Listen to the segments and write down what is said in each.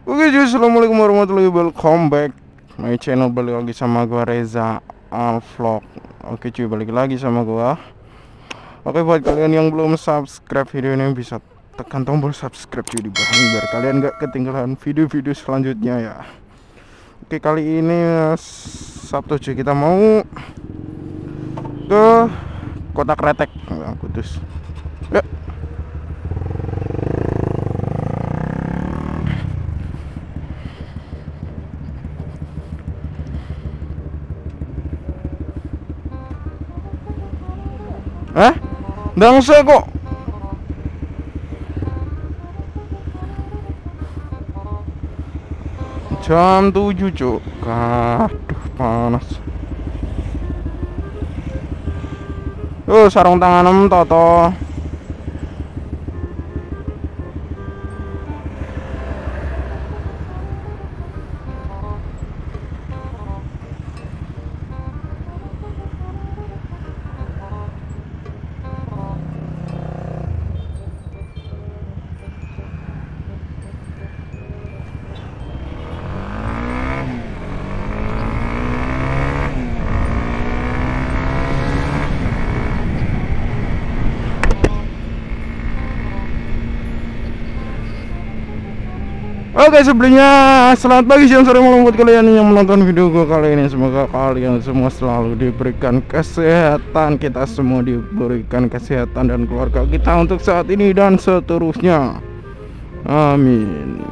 Oke cuy, assalamualaikum warahmatullahi wabarakatuh. Welcome back my channel, balik lagi sama gua Reza Vlog. Oke cuy, balik lagi sama gua. Oke, buat kalian yang belum subscribe video ini bisa tekan tombol subscribe cuy di bawah ini biar kalian gak ketinggalan video-video selanjutnya ya. Oke, kali ini Sabtu cuy, kita mau ke Kota Kretek, Kudus. Yuk. Ndang se kok. Jam 7 cuk. Aduh, panas. Sarung tangan toto. Oke, sebelumnya selamat pagi, siang, sore, malam buat kalian yang menonton video gue kali ini. Semoga kalian semua selalu diberikan kesehatan, kita semua diberikan kesehatan dan keluarga kita untuk saat ini dan seterusnya. Amin.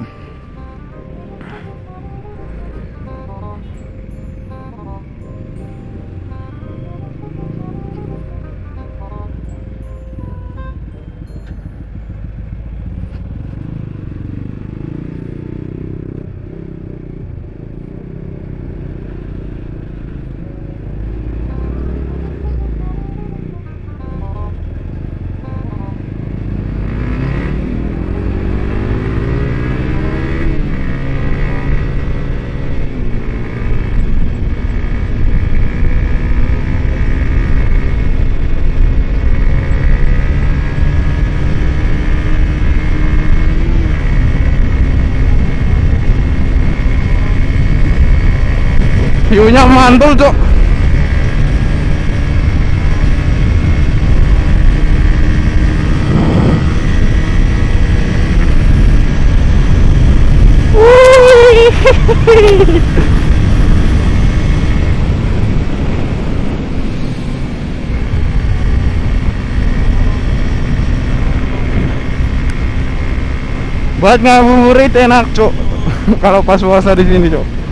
View-nya mantul cok. Buat ngabuburit enak cok. Kalau pas puasa di sini cok.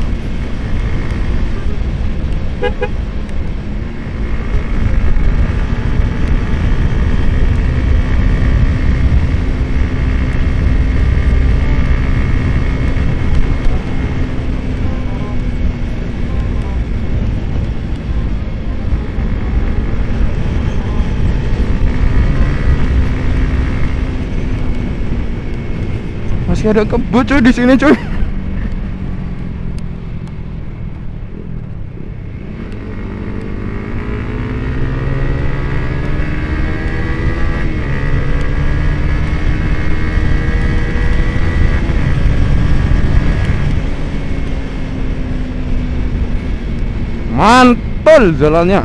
Masih ada kebun cuy di sini cuy. Mantul jalannya.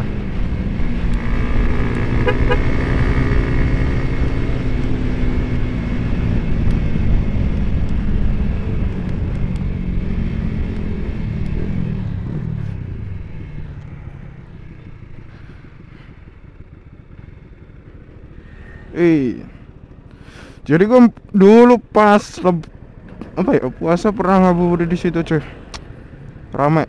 Jadi gue dulu pas puasa pernah ngabuburit di situ cuy. Ramai.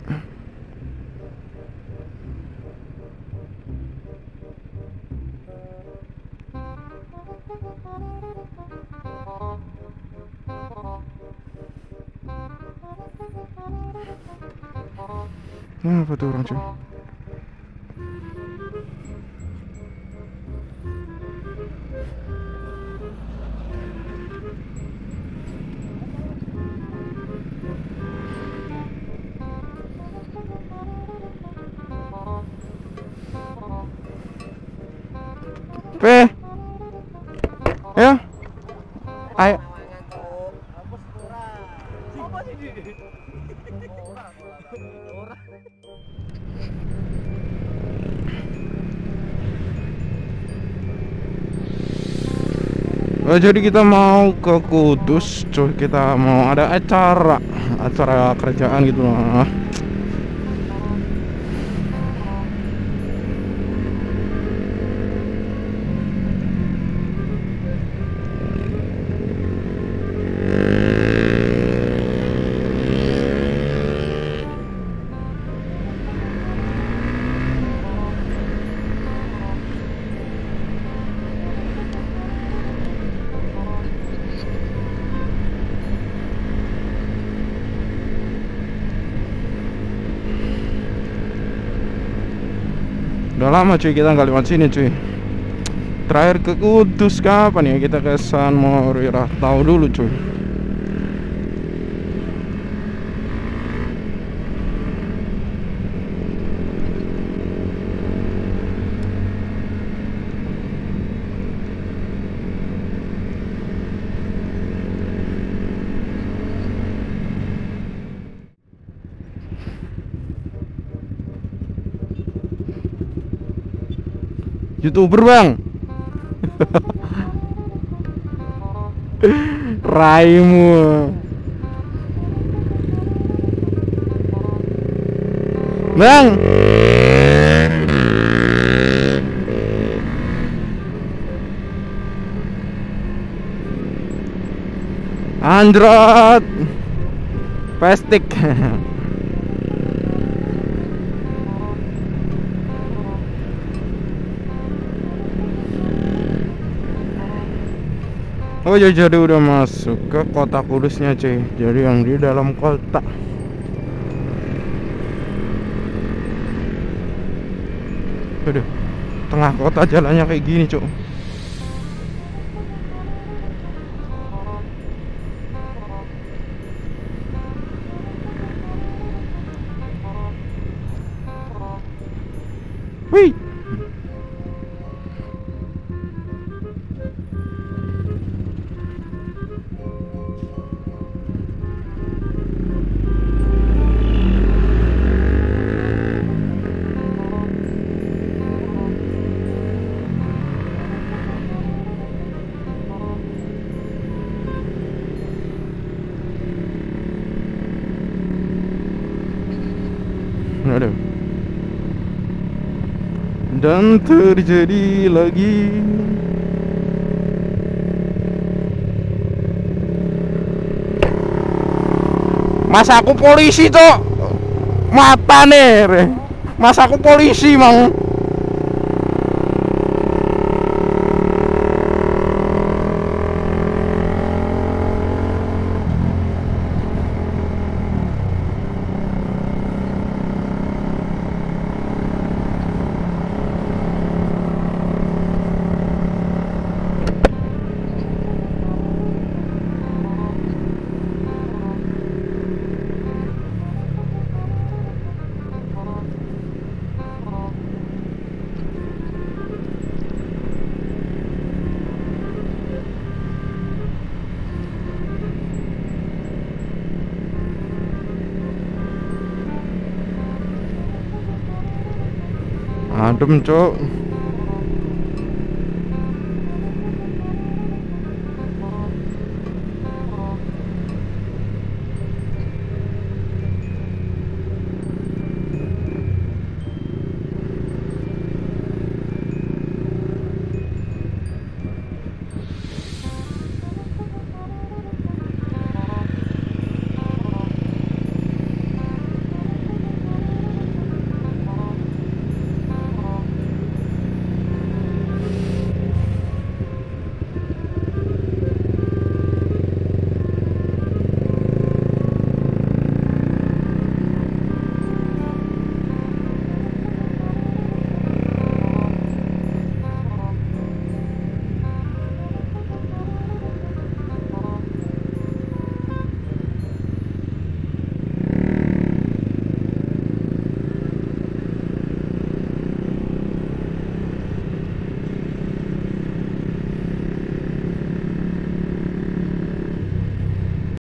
Nah, apa tuh orang cuy? Ya, ayo. Oh, jadi kita mau ke Kudus, cuy. Kita mau ada acara kerjaan gitu loh. Udah lama cuy kita nggak lewat sini cuy. Terakhir ke Kudus kapan ya kita ke San Moira? Tahu dulu cuy. YouTuber bang. Raimu bang. Android plastik. Oh ya, jadi udah masuk ke kota Kudusnya cuy. Jadi yang di dalam kota. Aduh, tengah kota jalannya kayak gini cuy. Wih. Aduh. Dan terjadi lagi. Masa aku polisi toh? Mata nih. Masa aku polisi mang. Adem cok.